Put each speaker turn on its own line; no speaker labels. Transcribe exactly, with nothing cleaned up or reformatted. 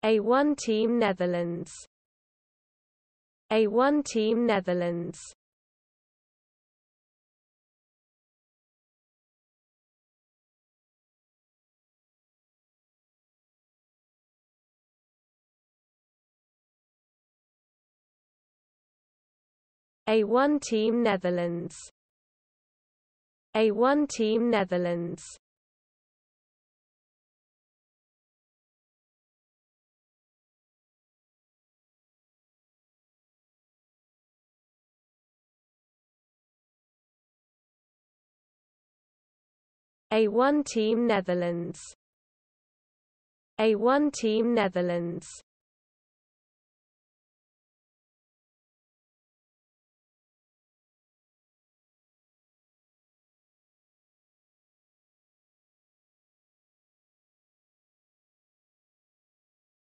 A one Team Netherlands. A one Team Netherlands. A one Team Netherlands. A one Team Netherlands. A one Team Netherlands. A one Team Netherlands.